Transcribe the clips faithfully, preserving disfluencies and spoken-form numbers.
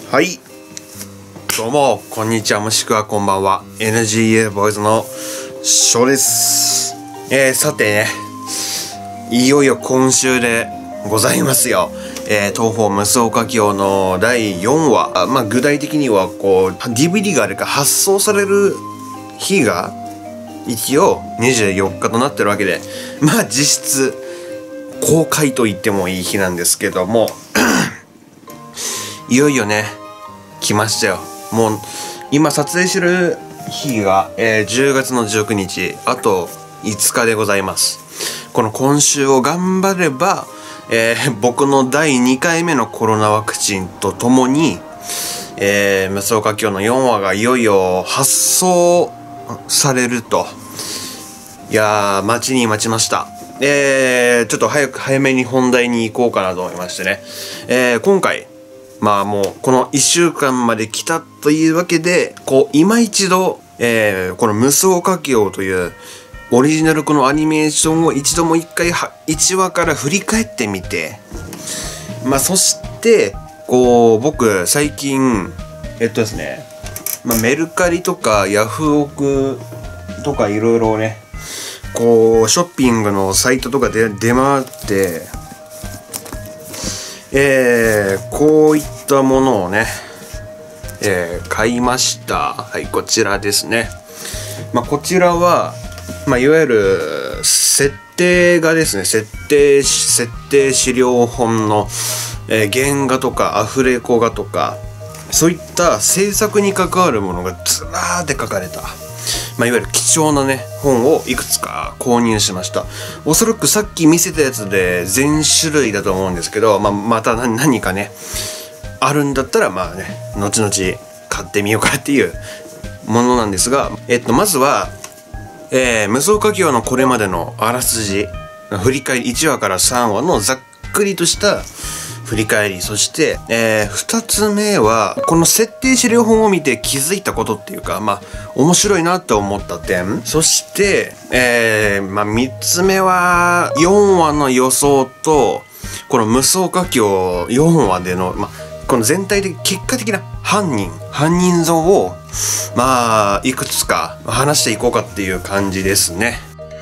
はい、どうもこんにちは、もしくはこんばんは。 エヌジーエー ボーイズのショーです。えー、さてね、いよいよ今週でございますよ。えー、東方無双歌教のだいよんわ。まあ具体的にはこう ディーブイディー があれか発送される日が一応にじゅうよっかとなってるわけで、まあ実質公開と言ってもいい日なんですけどもいよいよね来ましたよ。もう今撮影してる日が、えー、じゅうがつのじゅうくにち、あといつかでございます。この今週を頑張れば、えー、僕のだいにかいめのコロナワクチンとともに、えー、無双歌教のよんわがいよいよ発送されると。いやー、待ちに待ちました。えー、ちょっと早く早めに本題に行こうかなと思いましてね。えー、今回まあもうこのいっしゅうかんまで来たというわけで、こう今一度、えー、この無双歌教というオリジナルこのアニメーションを一度もう一回いちわから振り返ってみて、まあそしてこう僕最近えっとですね、まあ、メルカリとかヤフオクとかいろいろね、こうショッピングのサイトとかで出回ってえー、こういったものをね、えー、買いました。はい、こちらですね。まあ、こちらは、まあ、いわゆる設定がですね、設定、設定資料本の、えー、原画とかアフレコ画とか、そういった制作に関わるものがずらーって書かれた、まあ、いわゆる貴重なね本をいくつか購入しました。おそらくさっき見せたやつで全種類だと思うんですけど、まあ、また何かねあるんだったらまあね後々買ってみようかっていうものなんですが、えっとまずは、えー、無双歌教のこれまでのあらすじ振り返りいちわからさんわのざっくりとした振り返り、そして、えー、ふたつめはこの設定資料本を見て気づいたことっていうか、まあ面白いなと思った点、そして、えー、まあみっつめはよんわの予想とこの無双歌教よんわでの、まあ、この全体的結果的な犯人犯人像をまあいくつか話していこうかっていう感じですね。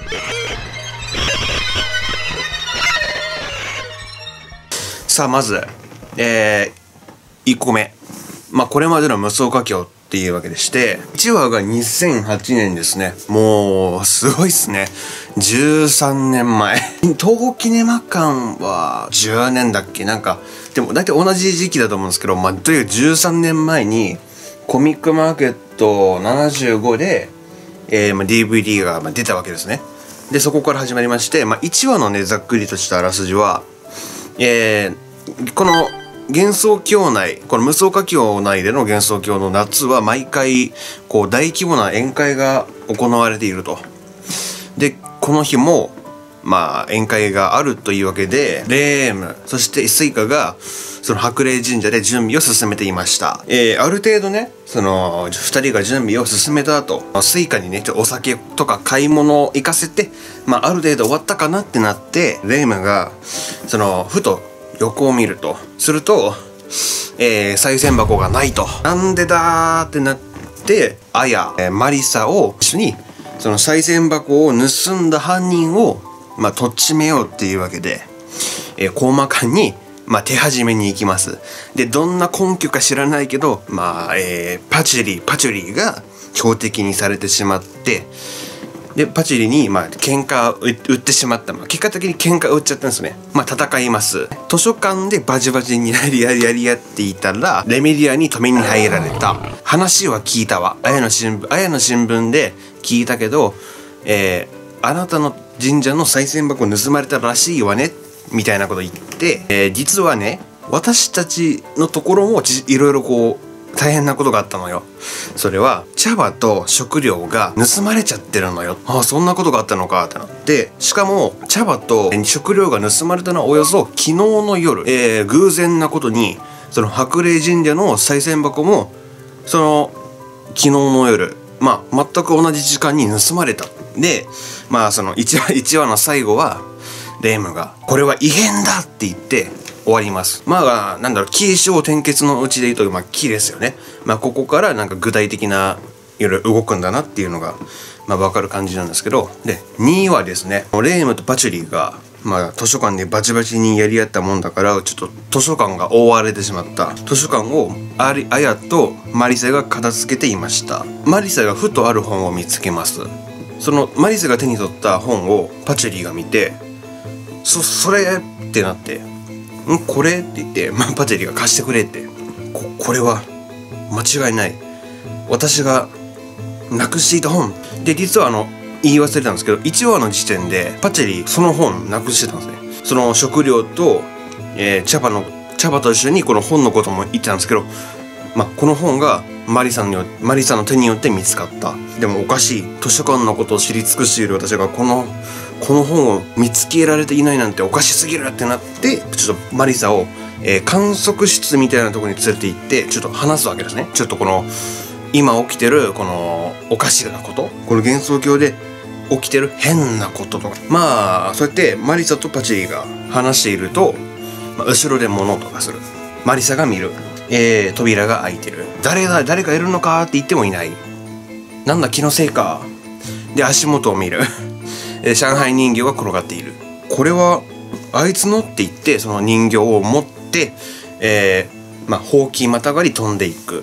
さあまず、えー、いっこめ、まあこれまでの無双歌教っていうわけでして、いちわがにせんはちねんですね。もうすごいっすね。じゅうさんねんまえ東宝キネマ館はじゅうねんだっけ、なんかでも大体同じ時期だと思うんですけど、まあとにかくじゅうさんねんまえにコミックマーケットななじゅうごで、えーまあ、ディーブイディー が出たわけですね。でそこから始まりまして、まあ、いちわのねざっくりとしたあらすじは、えーこの幻想郷内、この無双歌教内での幻想郷の夏は毎回こう大規模な宴会が行われていると。でこの日もまあ宴会があるというわけで、レームそしてスイカがその白麗神社で準備を進めていました。えー、ある程度ねそのふたりが準備を進めた後、スイカにねちょっとお酒とか買い物を行かせて、まあある程度終わったかなってなって、レームがそのふと横を見るとすると、えー、賽銭箱がないと。なんでだーってなって、アヤ、えー、マリサを一緒にその賽銭箱を盗んだ犯人をまあとっちめようっていうわけで、えー、コーマ館にまあ手始めに行きます。でどんな根拠か知らないけど、まあ、えー、パチュリーパチュリーが標的にされてしまって、でパチュリにまあ喧嘩を売ってしまった、まあ、結果的に喧嘩を売っちゃったんですね。まあ戦います。図書館でバチバチにやりやりやり合っていたら、レメディアに止めに入られた。話は聞いたわ、あやの新聞あやの新聞で聞いたけど、えー、あなたの神社の賽銭箱盗まれたらしいわねみたいなこと言って、えー、実はね私たちのところもいろいろこう大変なことがあったのよ。それは茶葉と食料が盗まれちゃってるのよ。ああそんなことがあったのかってなって、しかも茶葉と食料が盗まれたのはおよそ昨日の夜、えー、偶然なことにその白麗神社の賽銭箱もその昨日の夜まあ全く同じ時間に盗まれた。でまあそのいちわいちわの最後はレイムがこれは異変だって言って、 終わります。まあ、なんだろう、起承転結のうちで言うと、まあ、起ですよね。まあ、ここからなんか具体的な、いろいろ動くんだなっていうのが、まあ、わかる感じなんですけど、で、にはですね、レイムとパチュリーが、まあ、図書館でバチバチにやり合ったもんだから、ちょっと図書館が覆われてしまった。図書館をアリ、アヤとマリサが片付けていました。マリサがふとある本を見つけます。そのマリサが手に取った本をパチュリーが見て、そ、それってなって、んこれって言って、まあ、パチュリーが貸してくれって。こ、これは間違いない。私がなくしていた本。で、実はあの、言い忘れたんですけど、いちわの時点でパチェリーその本なくしてたんですね。その食料と、えー、茶葉の茶葉と一緒にこの本のことも言ってたんですけど、まあ、この本がマリさんによマリさんの手によって見つかった。でもおかしい。図書館のことを知り尽くしている私がこのこの本を見つけられていないなんておかしすぎるってなって、ちょっとマリサを、えー、観測室みたいなところに連れて行ってちょっと話すわけですね。ちょっとこの今起きてるこのおかしなこと、この幻想郷で起きてる変なこととか、まあそうやってマリサとパチリが話していると、まあ、後ろで物音がする。マリサが見る、えー、扉が開いてる。誰だ誰かいるのかって言ってもいない。なんだ気のせいか。で足元を見るえー、上海人形が転がっている。これはあいつのって言って、その人形を持って、えー、まあほうきまたがり飛んでいく。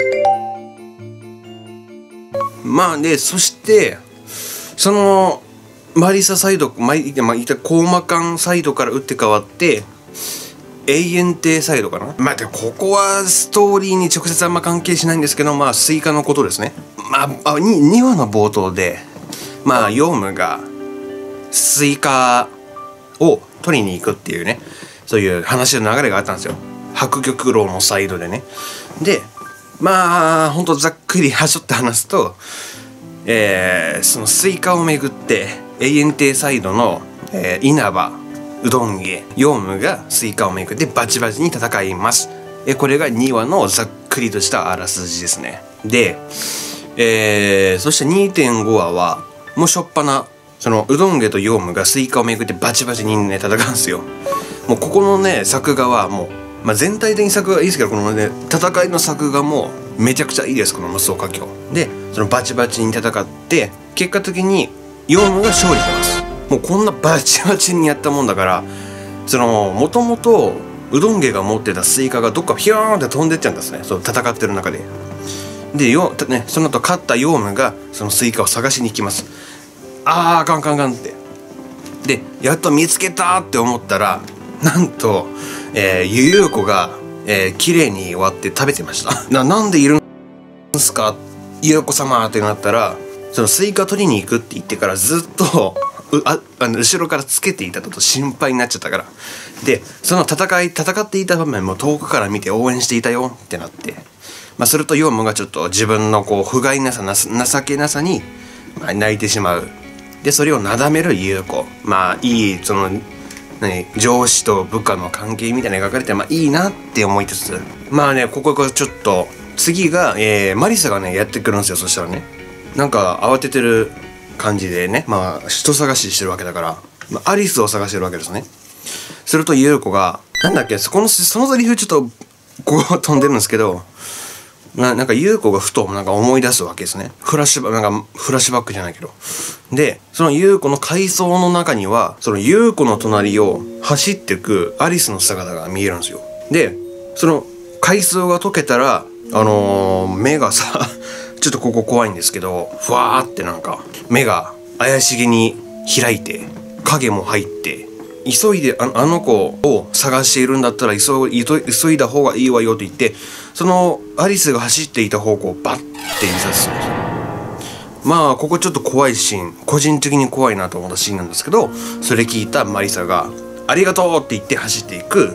まあで、そしてそのマリササイド、まあ、まあ、いたコーマカンサイドから打って変わって永遠亭サイドかな。まあでもここはストーリーに直接あんま関係しないんですけど、まあスイカのことですね。まあ、あ に, にわの冒頭で、まあヨウムがスイカを取りに行くっていうね、そういう話の流れがあったんですよ。白玉楼のサイドでね。で、まあほんとざっくりはしょって話すと、えー、そのスイカをめぐって永遠亭サイドの、えー、稲葉うどん家ヨウムがスイカをめぐってバチバチに戦います。えこれがにわのざっくりとしたあらすじですね。で、えー、そして にてんご 話はもうしょっぱなそのうどん家とヨウムがスイカをめぐってバチバチにね戦うんですよ。もうここのね作画はもう、まあ、全体的に作画いいですけど、このね戦いの作画もめちゃくちゃいいです。この無双歌境でそのバチバチに戦って結果的にヨウムが勝利します。もうこんなバチバチにやったもんだから、そのもともとうどん家が持ってたスイカがどっかヒューンって飛んでっちゃうんですね。そう戦ってる中で。でよ、ね、その後勝ったヨウムがそのスイカを探しに行きます。あーガンガンガンって。でやっと見つけたって思ったら、なんと、えー、ゆゆうこが、えー、綺麗に割って食べてましたな。なんでいるんですかゆゆうこ様ってなったら、そのスイカ取りに行くって言ってからずっとああの後ろからつけていたと心配になっちゃったから。でその戦い戦っていた場面も遠くから見て応援していたよってなって、まあ、するとヨウムがちょっと自分のこう不甲斐なさな情けなさに、まあ、泣いてしまう。でそれをなだめるゆうこ、まあいいその何上司と部下の関係みたいなの描かれて、まあいいなって思いつつ、まあねここがちょっと次が、えー、マリサがねやってくるんですよ。そしたらねなんか慌ててる感じでね、まあ人探ししてるわけだから、まあ、アリスを探してるわけですね。するとゆうこがなんだっけ、そこのそのセリフちょっとこう飛んでるんですけど、な, なんかゆうこがふとなんか思い出すわけですね。フラッシュバなんかフラッシュバックじゃないけど。でそのゆうこの階層の中にはそのゆうこの隣を走ってくアリスの姿が見えるんですよ。でその階層が解けたらあのー、目がさちょっとここ怖いんですけど、ふわーってなんか目が怪しげに開いて影も入って、急いで あ, あの子を探しているんだったら 急, 急いだ方がいいわよと言って、そのアリスが走っていた方向をバッて印刷するんですよ。まあここちょっと怖いシーン、個人的に怖いなと思ったシーンなんですけど、それ聞いたマリサがありがとうって言って走っていく。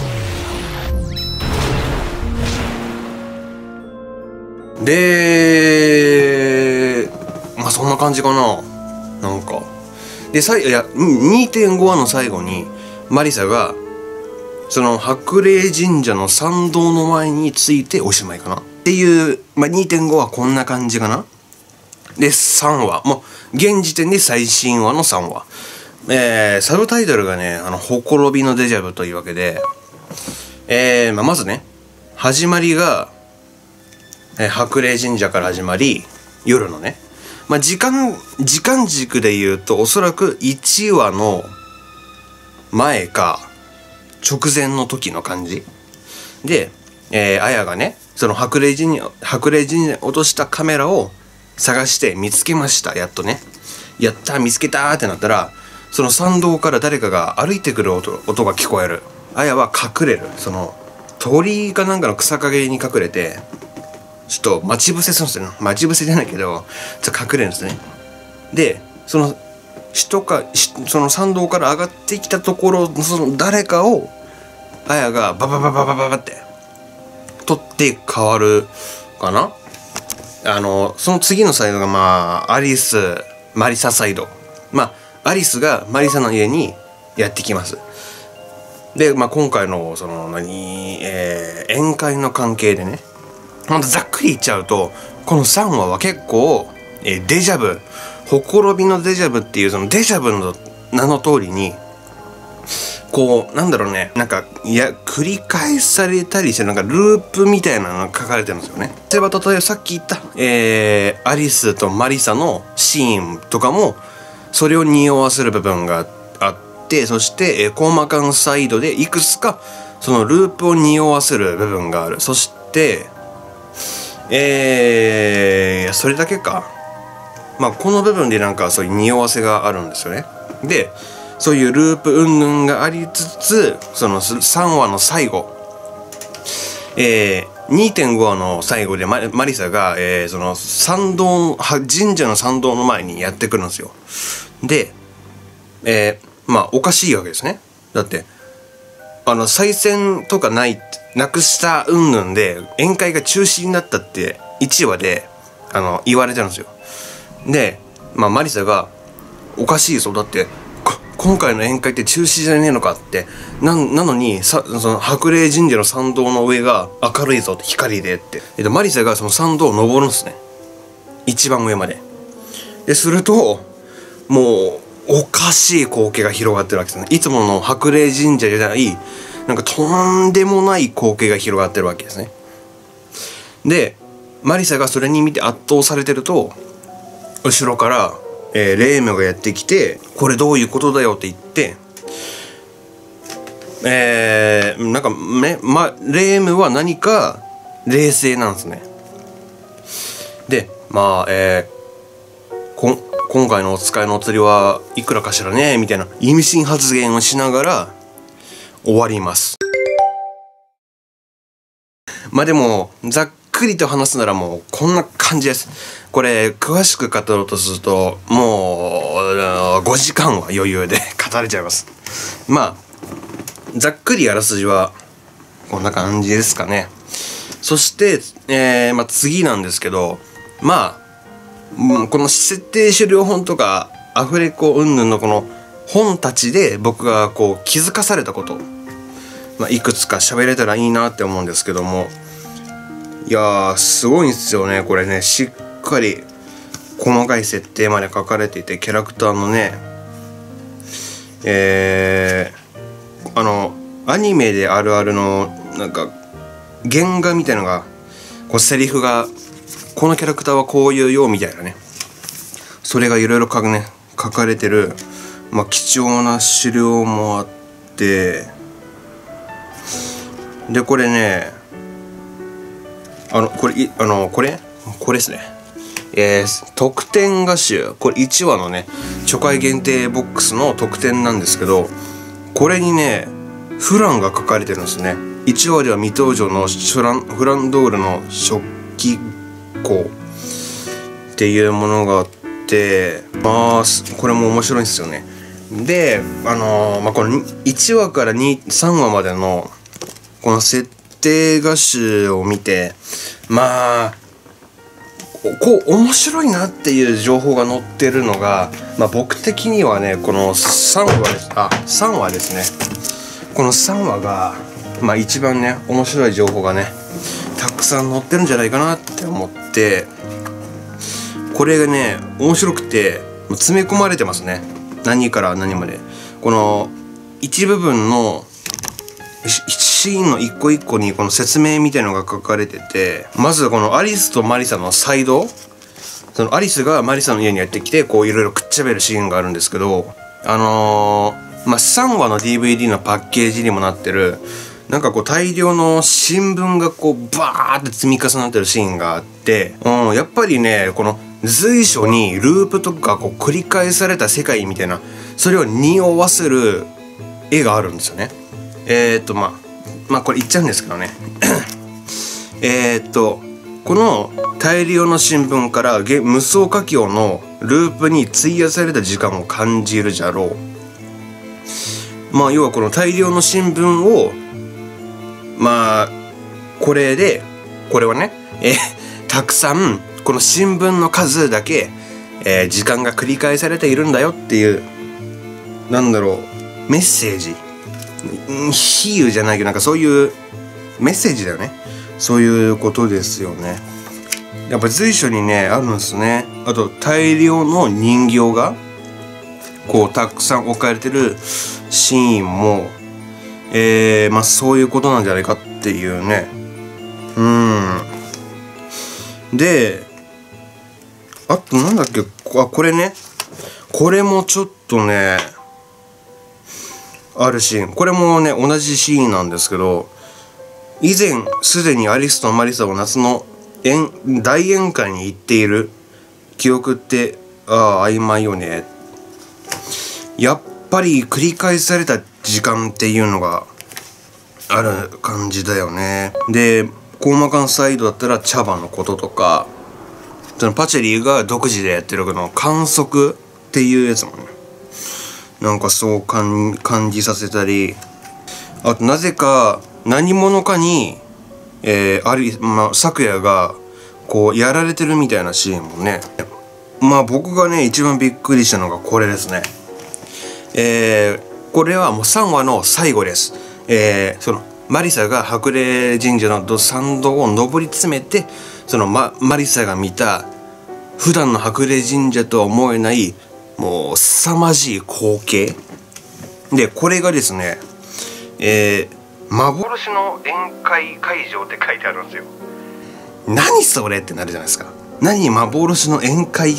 でまあそんな感じかな。なんかでさいいや にてんご 話の最後にマリサがその白麗神社の参道の前についておしまいかなっていう、まあ、にてんご はこんな感じかな。でさんわもう現時点で最新話のさんわ、えー、サブタイトルがねあのほころびのデジャブというわけで、 えー、まあ、まずね、始まりが、えー、白麗神社から始まり、夜のね、まあ、時間、時間軸で言うと、おそらくいちわの前か、直前の時の感じ。で、えー、あやがね、その白麗神社、白麗神社に落としたカメラを探して見つけました、やっとね。やったー、見つけたーってなったら、その参道から誰かが歩いてくる音、音が聞こえる。あやは隠れる。その、鳥かなんかの草陰に隠れて、ちょっと待ち伏せするんですよ。待ち伏せじゃないけど、ちょっと隠れるんですね。で、その、人か、その参道から上がってきたところ、その誰かを、あやがバババババババって、取って変わるかな。あの、その次のサイドがまあ、アリス、マリササイド。まあ、アリスがマリサの家にやってきます。で、まあ今回の、その、何、えー、宴会の関係でね、ほんとざっくり言っちゃうと、このさんわは結構、えー、デジャブ、ほころびのデジャブっていうそのデジャブの名の通りに、こう、なんだろうね、なんか、いや、繰り返されたりして、なんかループみたいなのが書かれてるんですよね。例えば、例えばさっき言った、えー、アリスとマリサのシーンとかも、それを匂わせる部分があって、そして、えー、コーマカンサイドでいくつか、そのループを匂わせる部分がある。そして、えー、それだけか。まあ、この部分でなんかそういう匂わせがあるんですよね。で、そういうループ云々がありつつ、そのさんわの最後、えー、にてんごわの最後でマリ、マリサが、えー、その参道、神社の参道の前にやってくるんですよ。で、えー、まあ、おかしいわけですね。だって、あの、再選とかない、なくした云々で、宴会が中止になったって、いちわで、あの、言われてるんですよ。で、まあ、マリサが、おかしいぞ。だって、今回の宴会って中止じゃねえのかって。な、なのに、さ、その、白麗神社の参道の上が明るいぞって、光でって。えっと、マリサがその参道を登るんですね。一番上まで。で、すると、もう、おかしい光景が広がってるわけですね。いつもの白麗神社じゃない、なんかとんでもない光景が広がってるわけですね。で、マリサがそれに見て圧倒されてると、後ろから、えー、レームがやってきて、これどういうことだよって言って、えー、なんか、ね、ま、レームは何か冷静なんですね。で、まあ、えー、こん、今回のお使いのお釣りはいくらかしらねみたいな意味深発言をしながら終わります。まあでも、ざっくりと話すならもうこんな感じです。これ、詳しく語ろうとすると、もう、ごじかんは余裕で語れちゃいます。まあ、ざっくりあらすじは、こんな感じですかね。そして、えー、まあ次なんですけど、まあ、この設定資料本とか、アフレコ云々のこの本たちで僕がこう気づかされたこと、まあ、いくつか喋れたらいいなって思うんですけども、いやー、すごいんですよね、これね。しっかり細かい設定まで書かれていて、キャラクターのね、えー、あの、アニメであるあるの、なんか、原画みたいなのが、こう、セリフが、このキャラクターはこういうよ、みたいなね。それがいろいろ書くね、書かれてる、まあ、貴重な資料もあって、で、これね、あの、これ、あの、これこれですね。えー、特典画集。これいちわのね、初回限定ボックスの特典なんですけど、これにね、フランが書かれてるんですね。いちわでは未登場のフラン、フランドールの食器庫っていうものがあって、まあ、これも面白いんですよね。で、あのー、まあ、このいちわからに、さんわまでの、この設定画集を見て、まあ、こう面白いなっていう情報が載ってるのが、まあ僕的にはね、このさんわです。あ、さんわですね。このさんわが、まあ一番ね、面白い情報がね、たくさん載ってるんじゃないかなって思って、これがね、面白くて、詰め込まれてますね。何から何まで。この、一部分の、 シーンの一個一個にこの説明みたいのが書かれてて、まずこのアリスとマリサのサイド、そのアリスがマリサの家にやってきてこういろいろくっちゃべるシーンがあるんですけど、あのー、まあさんわの ディーブイディー のパッケージにもなってるなんかこう大量の新聞がこうバーって積み重なってるシーンがあって、うん、やっぱりねこの随所にループとかこう繰り返された世界みたいな、それを匂わせる絵があるんですよね。えー、っとまあまあこれ言っちゃうんですけどねえっとこの大量の新聞から無双華僑のループに費やされた時間を感じるじゃろう。まあ要はこの大量の新聞をまあこれでこれはね、えたくさんこの新聞の数だけ、えー、時間が繰り返されているんだよっていう、なんだろう、メッセージ、比喩じゃないけどなんかそういうメッセージだよね。そういうことですよね。やっぱ随所にねあるんですね。あと大量の人形がこうたくさん置かれてるシーンもえー、まあそういうことなんじゃないかっていうね。うんで、あとなんだっけ、あこれね、これもちょっとねあるシーン、これもね同じシーンなんですけど、以前すでにアリスとマリサは夏の大宴会に行っている記憶ってああ曖昧よね。やっぱり繰り返された時間っていうのがある感じだよね。でコーマカンサイドだったら茶葉のこととか、そのパチェリーが独自でやってるこの観測っていうやつもねなんかそう感じさせたり、あとなぜか何者かにえー、ありまあ咲夜がこうやられてるみたいなシーンもね、まあ僕がね一番びっくりしたのがこれですね。えー、これはもうさんわの最後です。えー、そのマリサが白麗神社の参道を上り詰めて、その マ, マリサが見た普段の白麗神社とは思えないもう凄まじい光景で、これがですね、えー幻の宴会会場って書いてあるんですよ。何それってなるじゃないですか。何幻の宴会って。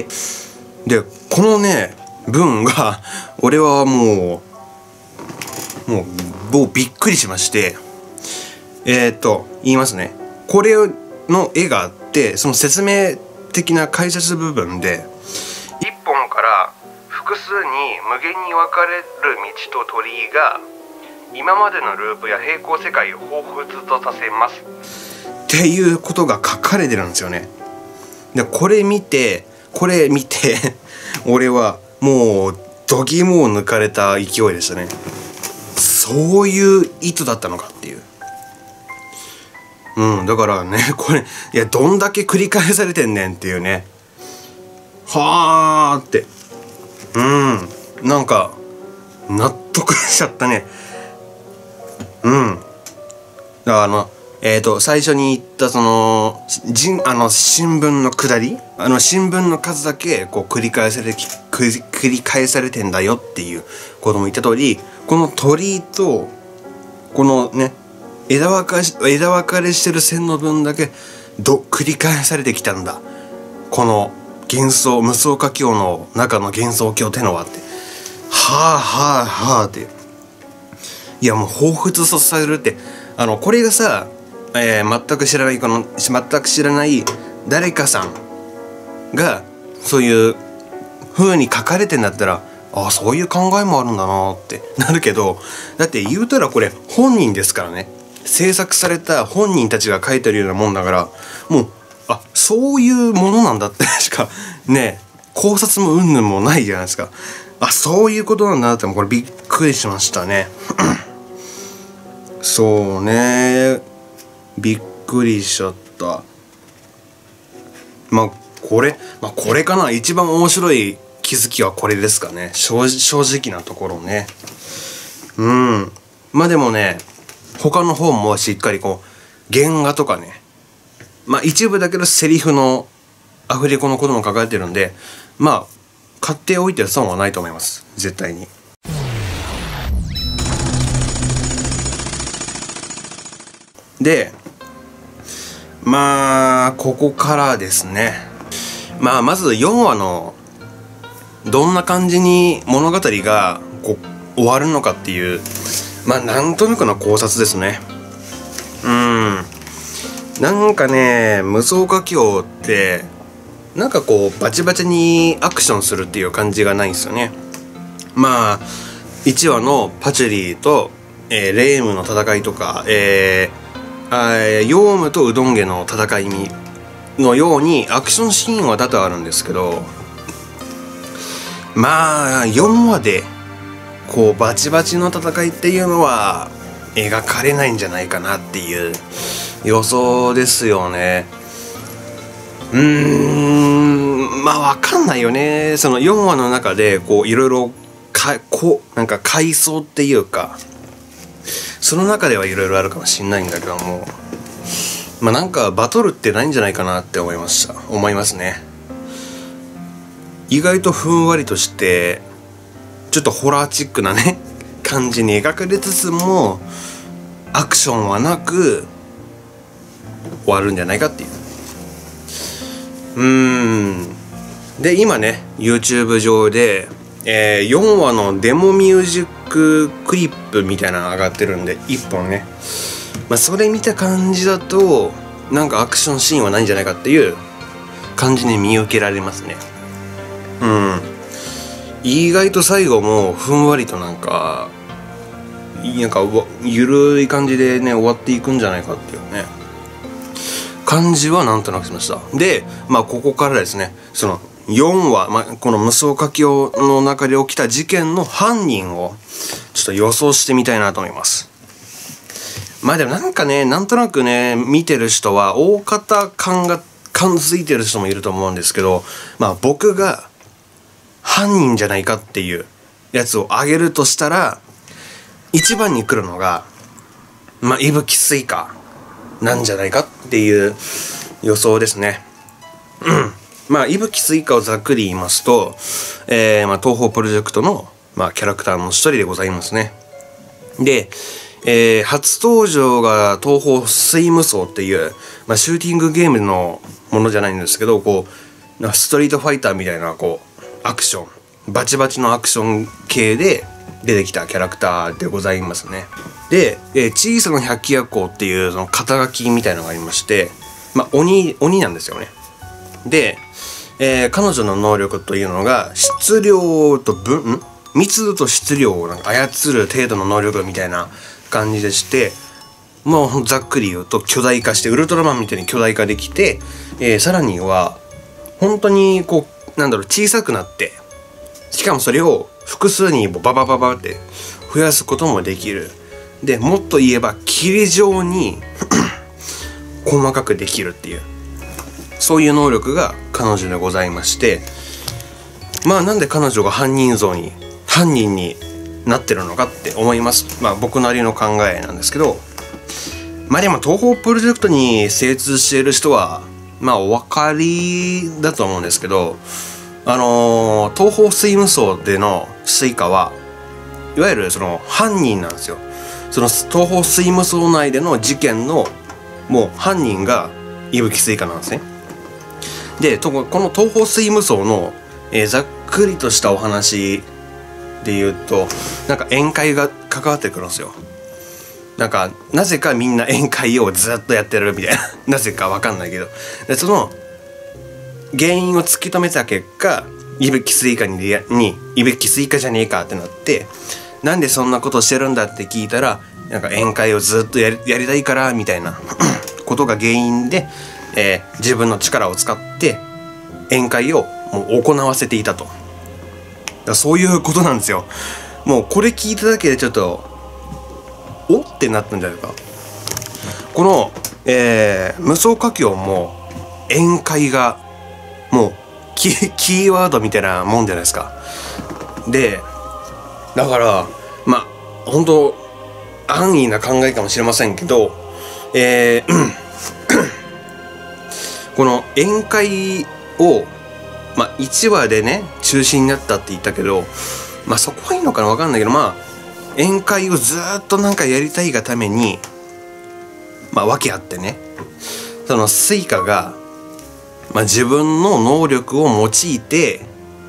でこのね文が俺はもうもうもうびっくりしまして、えー、っと言いますね。これの絵があって、その説明的な解説部分で一本から複数に無限に分かれる道と鳥居が今までのループや平行世界を彷彿とさせますっていうことが書かれてるんですよね。でこれ見てこれ見て俺はもう度肝を抜かれた勢いでしたね。そういう意図だったのかっていう。うんだからねこれいやどんだけ繰り返されてんねんっていうね。はーってうんなんか納得しちゃったね。うんだからあのえーと最初に言ったそのじあの新聞の下り、あの新聞の数だけこう繰り返され繰り返されてんだよっていうことも言った通り、この鳥居とこのね枝分かれ枝分かれしてる線の分だけど繰り返されてきたんだ、この幻想無双華僑の中の幻想郷ってのはって、はあはあはあって、いやもう彷彿とされるって、あのこれがさ、えー、全く知らないこの全く知らない誰かさんがそういう風に書かれてんだったら、ああそういう考えもあるんだなってなるけど、だって言うたらこれ本人ですからね、制作された本人たちが書いてるようなもんだから、もうあそういうものなんだってしかね考察もうんぬんもないじゃないですか。あそういうことなんだなってこれびっくりしましたねそうねびっくりしちゃった。まあこれまあこれかな、一番面白い気づきはこれですかね、正, 正直なところね。うんまあでもね他の本もしっかりこう原画とかね、まあ一部だけどセリフのアフレコのことも書かれてるんで、まあ買っておいて損はないと思います絶対に。 で、まあここからですね。まあまずよんわのどんな感じに物語がこう終わるのかっていう、まあなんとなくの考察ですね。うん。なんかね、無双歌教ってなんかこうバチバチにアクションするっていう感じがないんですよね。まあいちわのパチュリーと、えー、レイムの戦いとか、えー、ヨウムとウドンゲの戦いのようにアクションシーンは多々あるんですけど、まあよんわでこうバチバチの戦いっていうのは描かれないんじゃないかなっていう予想ですよね。うーん、まあわかんないよね。そのよんわの中でこういろいろかこうなんか階層っていうか、その中ではいろいろあるかもしんないんだけども、まあなんかバトルってないんじゃないかなって思いました思いますね。意外とふんわりとしてちょっとホラーチックなね感じに描かれつつもアクションはなく終わるんじゃないかっていう。うーんで今ね YouTube 上で、えー、よんわのデモミュージッククリップみたいなの上がってるんでいっぽんね、まあ、それ見た感じだとなんかアクションシーンはないんじゃないかっていう感じに見受けられますね。うん、意外と最後もふんわりとなんかなんかゆるい感じでね終わっていくんじゃないかっていうね感じはなんとなくしました。でまあここからですね、そのよんわ、まあ、この無双歌教の中で起きた事件の犯人をちょっと予想してみたいなと思います。まあでもなんかね、なんとなくね見てる人は大方感が感づいてる人もいると思うんですけど、まあ僕が犯人じゃないかっていうやつを挙げるとしたら一番に来るのがまあ伊吹スイカなんじゃないかっていう予想ですね。うんまあ伊吹スイカをざっくり言いますと、えー、まあ東宝プロジェクトの、まあ、キャラクターの一人でございますね。で、えー、初登場が東宝スイムソーっていう、まあ、シューティングゲームのものじゃないんですけど、こうストリートファイターみたいなこうアクションバチバチのアクション系で出てきたキャラクターでございますね。で、えー、小さな百鬼夜行っていうその肩書きみたいなのがありまして、まあ鬼鬼なんですよね。で、えー、彼女の能力というのが質量と分ん密度と質量をなんか操る程度の能力みたいな感じでして、もうざっくり言うと巨大化してウルトラマンみたいに巨大化できて、えー、さらには本当にこうなんだろう小さくなって、しかもそれを複数にババババって増やすこともできる。でもっと言えば霧状に細かくできるっていう、そういう能力が彼女でございまして、まあなんで彼女が犯人像に犯人になってるのかって思います。まあ僕なりの考えなんですけど、まあでも東宝プロジェクトに精通している人はまあお分かりだと思うんですけど、あのー、東宝スイムソーでのスイカはいわゆるその犯人なんですよ。その東宝スイムソー内での事件のもう犯人が伊吹スイカなんですね。でこの東宝スイムソーの、えー、ざっくりとしたお話で言うと、なんか宴会が関わってくるんですよ。なんかなぜかみんな宴会をずっとやってるみたいななぜかわかんないけど、でその原因を突き止めた結果、伊吹スイカにに伊吹スイカじゃねえかってなって、なんでそんなことしてるんだって聞いたら、なんか宴会をずっとやり、やりたいからみたいなことが原因で、えー、自分の力を使って宴会をもう行わせていたと。だそういうことなんですよ。もうこれ聞いただけでちょっとおってなったんじゃないか。この、えー、無双歌教も宴会がもうキー、キーワードみたいなもんじゃないですか。でだからまあ本当安易な考えかもしれませんけど、えー、この宴会をまあいちわでね中止になったって言ったけど、まあそこはいいのかなわかんないけど、まあ宴会をずっとなんかやりたいがためにまあ訳あってね、そのスイカが、まあ、自分の能力を用いて、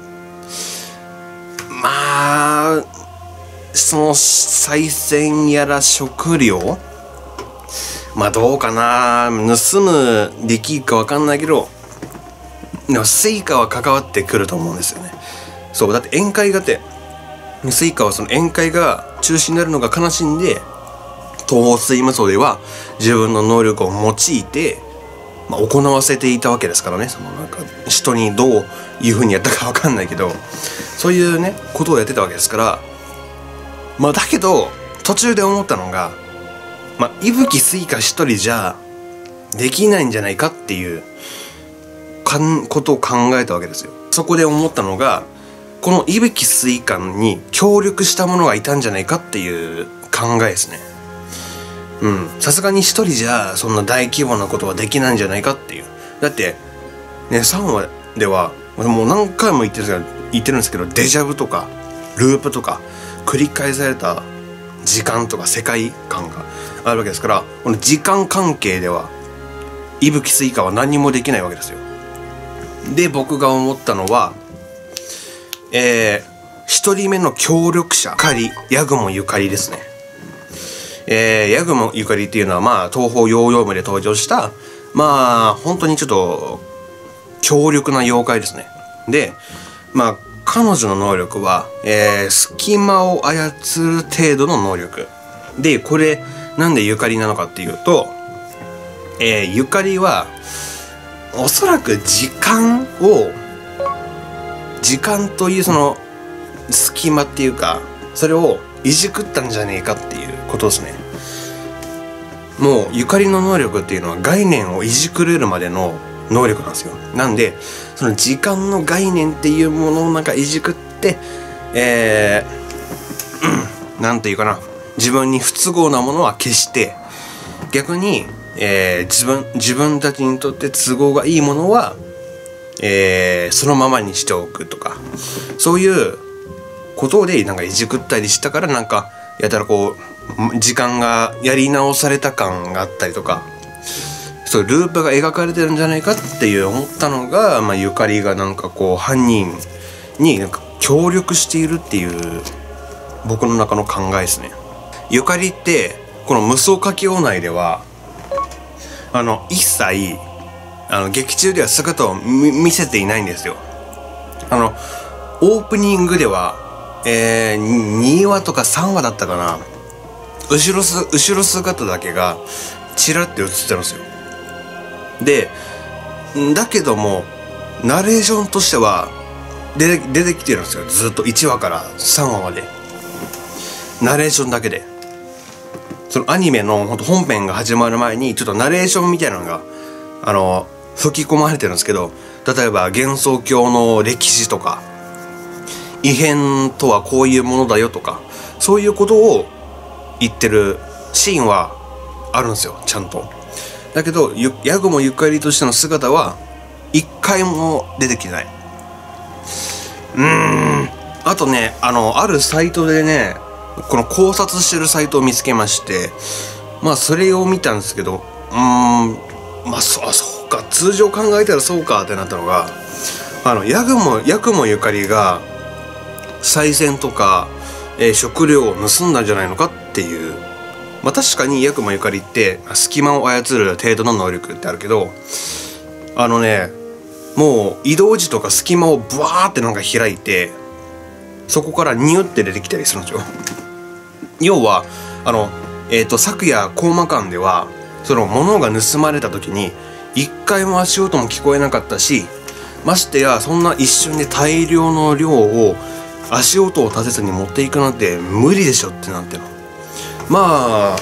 まあその賽銭やら食料、まあどうかな、盗むできるかわかんないけど、でもスイカは関わってくると思うんですよね。そう、だって宴会がてスイカはその宴会が中止になるのが悲しんで、東方水無双では自分の能力を用いて、まあ、行わせていたわけですからね。そのなんか人にどういう風にやったかわかんないけど、そういうねことをやってたわけですから。まあだけど途中で思ったのが、まあ伊吹スイカ一人じゃできないんじゃないかっていうかんことを考えたわけですよ。そこで思ったのが、この伊吹スイカに協力した者がいたんじゃないかっていう考えですね。うん、さすがに一人じゃそんな大規模なことはできないんじゃないかっていう。だってね、さんわではもう何回も言ってるんですけど言ってるんですけどデジャブとかループとか繰り返された時間とか世界観があるわけですから、この時間関係では伊吹スイカは何もできないわけですよ。で僕が思ったのは、えー、一人目の協力者、ゆかり、八雲ゆかりですね。えー、八雲ゆかりっていうのは、まあ、東方ヨーヨームで登場した、まあ、本当にちょっと、強力な妖怪ですね。で、まあ、彼女の能力は、えー、隙間を操る程度の能力。で、これ、なんでゆかりなのかっていうと、えー、ゆかりは、おそらく時間を、時間というその、隙間っていうか、それをいじくったんじゃねえかっていうことですね。もうゆかりの能力っていうのは概念をいじくれるまでの能力なんですよ。なんでその時間の概念っていうものをなんかいじくって、えー、なんていうかな、自分に不都合なものは消して、逆に、えー、自分自分たちにとって都合がいいものは、えー、そのままにしておくとか、そういうことでなんかいじくったりしたから、なんかやたらこう時間がやり直された感があったりとか、そういうループが描かれてるんじゃないかっていう思ったのが、まあ、ゆかりがなんかこう犯人になんか協力しているっていう僕の中の考えですね。ゆかりってこの無双歌謡内ではあの一切あの劇中では姿を見せていないんですよ。あのオープニングではえー、にわとかさんわだったかな、後ろす後ろ姿だけがチラッて映ってるんですよ。でだけどもナレーションとしては出て、出てきてるんですよ。ずっといちわからさんわまでナレーションだけで、そのアニメの本編が始まる前にちょっとナレーションみたいなのがあの吹き込まれてるんですけど、例えば幻想郷の歴史とか異変とはこういうものだよとか、そういうことを言ってるシーンはあるんですよ、ちゃんと。だけど八雲ゆかりとしての姿は一回も出てきてない。うーんあとね、あのあるサイトでね、この考察してるサイトを見つけまして、まあそれを見たんですけど、うーんまあそそうか、通常考えたらそうかってなったのが、あの八雲八雲ゆかりが賽銭とか、えー、食料を盗んだんじゃないのかっていう。まあ確かに八雲ゆかりって隙間を操る程度の能力ってあるけど、あのね、もう移動時とか隙間をブワーってなんか開いて、そこからニュって出てきたりするんですよ。要はあのえっと昨夜コーマ館ではその物が盗まれた時に一回も足音も聞こえなかったし、ましてやそんな一瞬で大量の量を足音を立てずに持っていくなんて無理でしょってなっての。まあ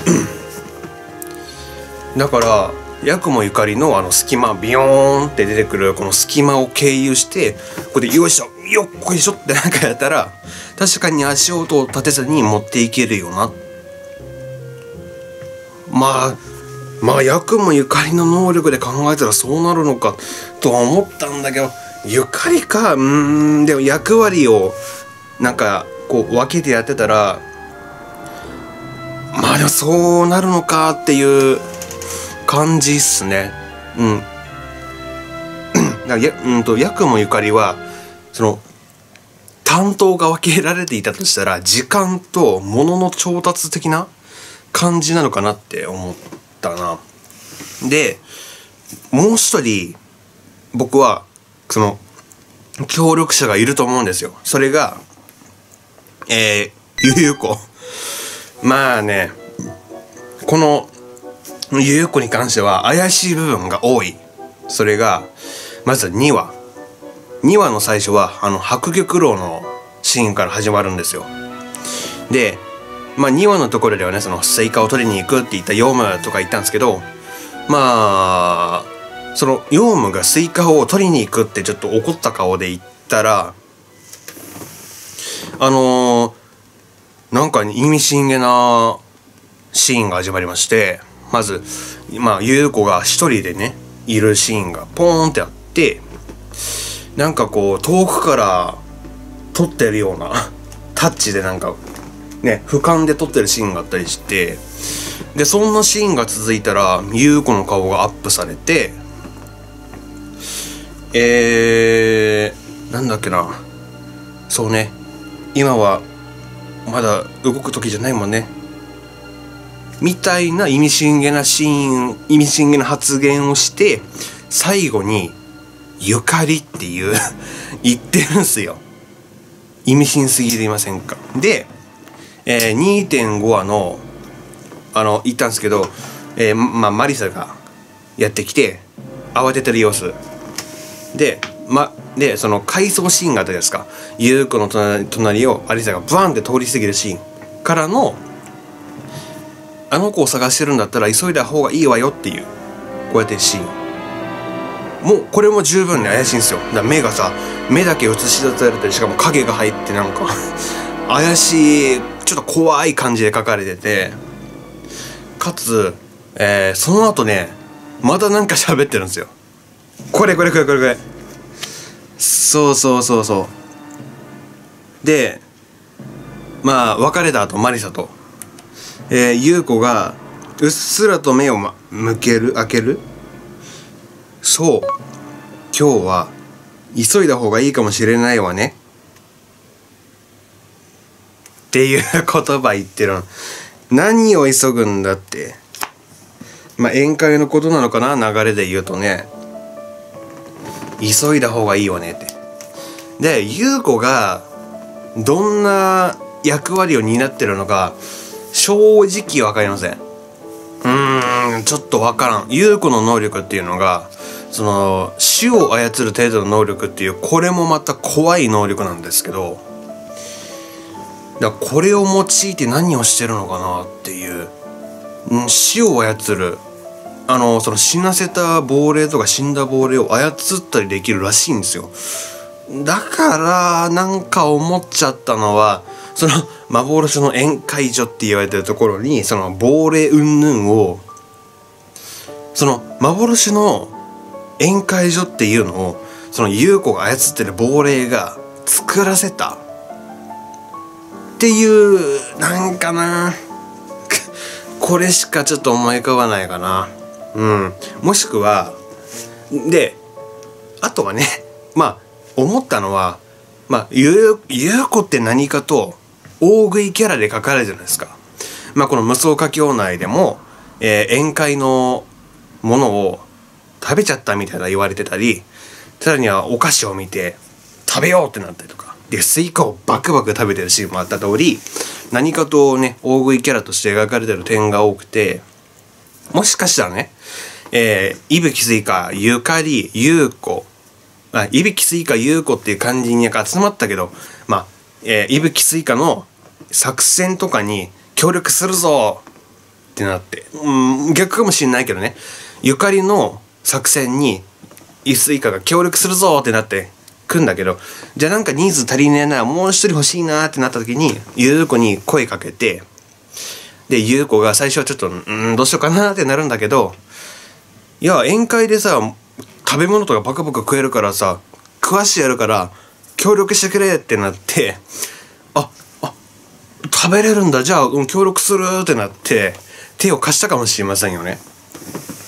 だから八雲ゆかりのあの隙間ビヨーンって出てくるこの隙間を経由して、ここでよいしょよっこいしょってなんかやったら確かに足音を立てずに持っていけるよな。まあまあ八雲ゆかりの能力で考えたらそうなるのかとは思ったんだけど、ゆかりか、うーんでも役割をなんかこう分けてやってたら、まあでもそうなるのかっていう感じっすね。うん。だやうんとヤクモゆかりはその担当が分けられていたとしたら時間と物の調達的な感じなのかなって思ったな。でもう一人僕はその協力者がいると思うんですよ。それがえー、ゆゆこ。まあね、このゆゆこに関しては怪しい部分が多い。それがまずにわにわの最初はあの白玉楼のシーンから始まるんですよ。でまあにわのところではね、そのスイカを取りに行くって言ったヨウムとか言ったんですけど、まあそのヨウムがスイカを取りに行くってちょっと怒った顔で言ったら、あのー、なんか意味深げなシーンが始まりまして、まずまあ優子が一人でねいるシーンがポーンってあって、なんかこう遠くから撮ってるようなタッチでなんかね俯瞰で撮ってるシーンがあったりして、でそんなシーンが続いたら優子の顔がアップされて、えー、なんだっけな、そうね、今はまだ動く時じゃないもんねみたいな意味深げなシーン、意味深げな発言をして、最後にゆかりっていう言ってるんすよ。意味深すぎていませんか。で、えー、にてんご 話のあの言ったんですけど、えー、まあマリサがやってきて慌ててる様子で、までその回想シーンがあったじゃないですか。優子の隣、隣をアリサがバーンって通り過ぎるシーンからの、あの子を探してるんだったら急いだ方がいいわよっていうこうやってシーン、もうこれも十分に怪しいんですよ。だから目がさ、目だけ映し出されて、しかも影が入ってなんか怪しい、ちょっと怖い感じで描かれてて、かつ、えー、その後ねまだなんか喋ってるんですよ。これこれこれこれこれそうそうそうそう。でまあ別れた後マリサと、えー、優子がうっすらと目を、ま、向ける開ける、そう今日は急いだ方がいいかもしれないわねっていう言葉言ってるの。何を急ぐんだって。まあ宴会のことなのかな、流れで言うとね、急いだ方がいいよねって。で優子がどんな役割を担ってるのか正直わかりません。うーんちょっとわからん。優子の能力っていうのがその死を操る程度の能力っていう、これもまた怖い能力なんですけど、だからこれを用いて何をしてるのかなっていう、ん死を操る、あのその死なせた亡霊とか死んだ亡霊を操ったりできるらしいんですよ。だからなんか思っちゃったのは、その幻の宴会所って言われてるところにその亡霊云々を、その幻の宴会所っていうのをその優子が操ってる亡霊が作らせたっていう、なんかなこれしかちょっと思い浮かばないかな。うん、もしくはで、あとはね、まあ思ったのは、まあ優子って何かと大食いキャラで書かれるじゃないですか。まあこの無双歌教内でも、えー、宴会のものを食べちゃったみたいな言われてたり、さらにはお菓子を見て食べようってなったりとかで、スイカをバクバク食べてるシーンもあった通り、何かとね大食いキャラとして描かれてる点が多くて、もしかしたらね、えー、いぶきすいかゆかりゆうこ、あ、いぶきすいかゆうこっていう感じに集まったけど、まあ、えー、いぶきすいかの作戦とかに協力するぞってなって、うん逆かもしれないけどね、ゆかりの作戦にいすいかが協力するぞってなってくんだけど、じゃあなんか人数足りねえな、もう一人欲しいなってなった時にゆうこに声かけて、でゆうこが最初はちょっとうんどうしようかなってなるんだけど、いや宴会でさ食べ物とかバカバカ食えるからさ食わしてやるから協力してくれってなって、ああ食べれるんだ、じゃあ、うん、協力するってなって手を貸したかもしれませんよね。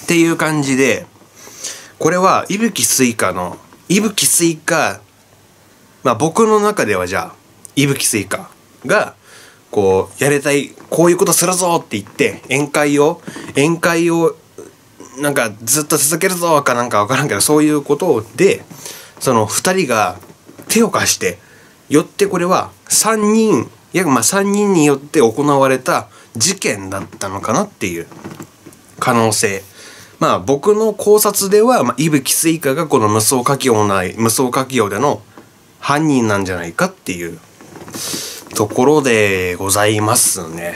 っていう感じで、これは伊吹スイカの伊吹スイカ、まあ僕の中ではじゃあ伊吹スイカがこうやりたい、こういうことするぞって言って宴会を宴会をなんかずっと続けるぞかなんか分からんけど、そういうことでそのふたりが手を貸してよって、これはさんにん約まあさんにんによって行われた事件だったのかなっていう可能性。まあ僕の考察では、まあ、伊吹スイカがこの無双家業内無双家業での犯人なんじゃないかっていうところでございますね。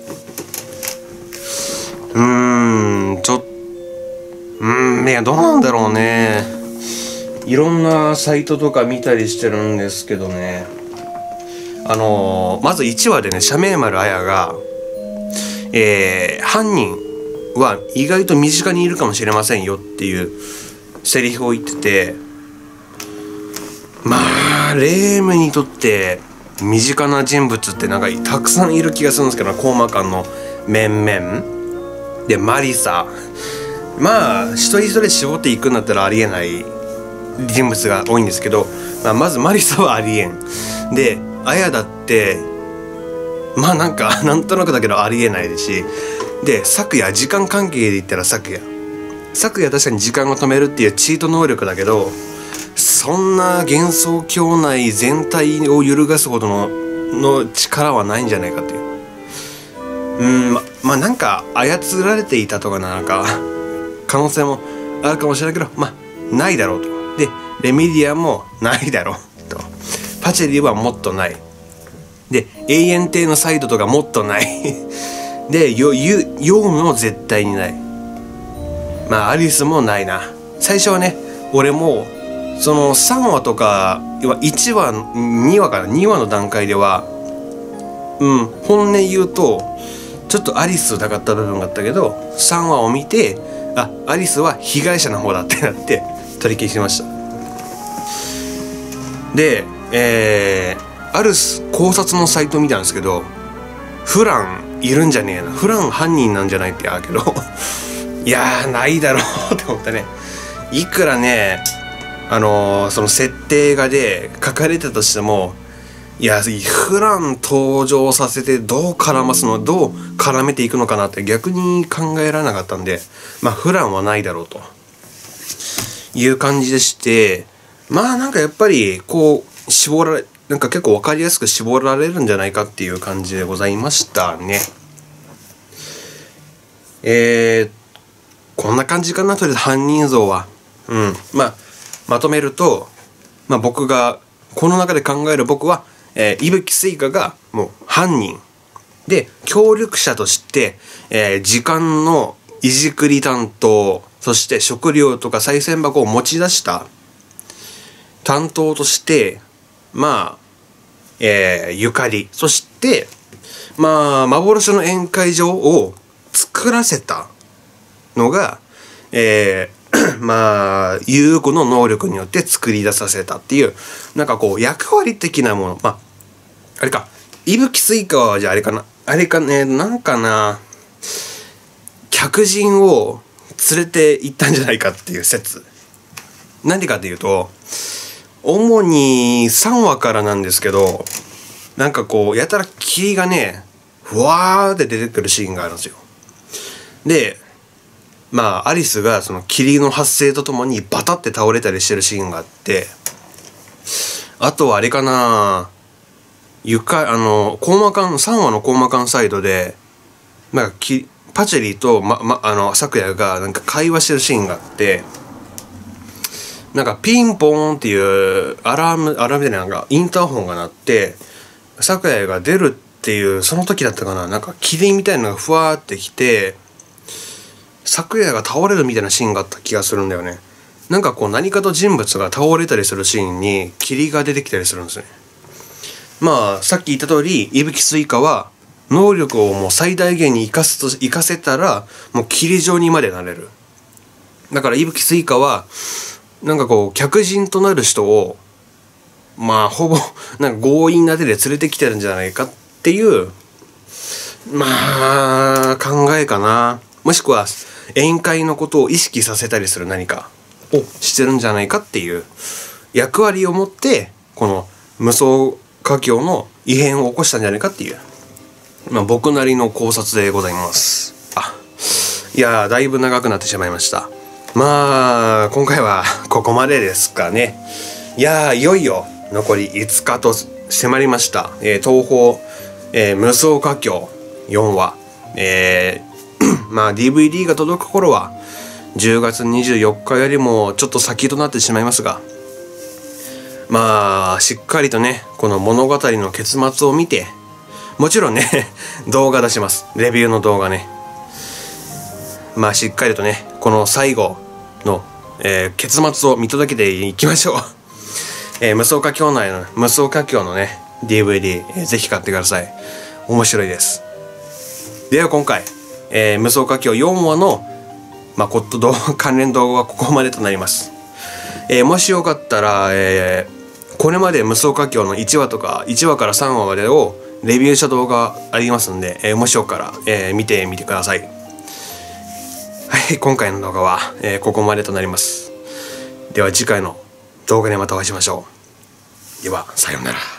うーんちょっうーんいやどうなんだろうね。いろんなサイトとか見たりしてるんですけどね、あのー、まずいちわでね、社名丸綾が、えー、犯人は意外と身近にいるかもしれませんよっていうセリフを言ってて、まあレームにとって身近な人物ってなんかたくさんいる気がするんですけど、コーマ館の面々でマリサ、まあ一人一人絞っていくんだったらありえない人物が多いんですけど、まあ、まずマリサはありえんで、アヤだってまあなんかなんとなくだけどありえないですし、で昨夜時間関係で言ったら昨夜昨夜確かに時間を止めるっていうチート能力だけど、そんな幻想郷内全体を揺るがすほどのの力はないんじゃないかっていう。うんままあなんか操られていたとかなんか可能性もあるかもしれないけど、まあないだろうと。でレミディアもないだろうと。パチェリはもっとない。で永遠帝のサイドとかもっとないでヨウムも絶対にない。まあアリスもないな。最初はね、俺もそのさんわとかいちわにわかなにわの段階ではうん本音言うとちょっとアリス疑った部分があったけど、さんわを見てあアリスは被害者の方だってなって取り消しました。でえー、ある考察のサイト見たんですけど、フランいるんじゃねえな、フラン犯人なんじゃないってあるけどいやーないだろうって思ったね。いくらねあのー、その設定画で書かれてたとしても、いやフラン登場させてどう絡ますのどう絡めていくのかなって逆に考えられなかったんで、まあフランはないだろうという感じでして、まあなんかやっぱりこう絞られなんか結構分かりやすく絞られるんじゃないかっていう感じでございましたね。えー、こんな感じかなとりあえず犯人像は。うんまあまとめると、まあ、僕がこの中で考える僕は、えー、伊吹スイカがもう犯人で、協力者として、えー、時間のいじくり担当、そして食料とか賽銭箱を持ち出した担当として、まあ、えー、ゆかり、そしてまあ幻の宴会場を作らせたのが、えーまあ優子の能力によって作り出させたっていう、なんかこう役割的なもの。まああれか、伊吹スイカはじゃああれかなあれかねなんかな客人を連れて行ったんじゃないかっていう説。なんでかっていうと、主にさんわからなんですけど、なんかこうやたら霧がねふわーって出てくるシーンがあるんですよ。でまあアリスがその霧の発生とともにバタって倒れたりしてるシーンがあって、あとはあれかな床あのコーマカンさんわのコーマカンサイドでなんかきパチェリーと、まま、あの咲夜がなんか会話してるシーンがあって、なんかピンポーンっていうアラームアラームでなんかインターホンが鳴って咲夜が出るっていう、その時だったかな、なんか霧みたいなのがふわーってきて咲夜が倒れるみたいなシーンがあった気がするんだよね。なんかこう何かと人物が倒れたりするシーンに霧が出てきたりするんですね。まあさっき言った通り伊吹スイカは能力をもう最大限に生かすと生かせたらもう霧状にまでなれる。だから伊吹スイカはなんかこう客人となる人をまあほぼなんか強引な手で連れてきてるんじゃないかっていうまあ考えかな。もしくは宴会のことを意識させたりする何かをしてるんじゃないかっていう役割を持って、この無双華僑の異変を起こしたんじゃないかっていう、まあ、僕なりの考察でございます。あ、いやーだいぶ長くなってしまいました。まあ今回はここまでですかね。いやーいよいよ残りいつかと迫りました、えー、東宝、えー、無双華僑よんわ、えー、まあ ディーブイディー が届く頃はじゅうがつにじゅうよっかよりもちょっと先となってしまいますが、まあしっかりとねこの物語の結末を見て、もちろんね動画出します。レビューの動画ね。まあしっかりとねこの最後の、えー、結末を見届けていきましょう。えー、無双華僑内の無双華僑のね ディーブイディー、えー、ぜひ買ってください。面白いです。では今回、えー、無双華僑よんわのまこと、関連動画はここまでとなります。えー、もしよかったら、えー、これまで無双華僑のいちわとかいちわからさんわまでをレビューした動画ありますんで、えー、もしよかったら、えー、見てみてください。はい、今回の動画は、えー、ここまでとなります。では次回の動画でまたお会いしましょう。ではさようなら。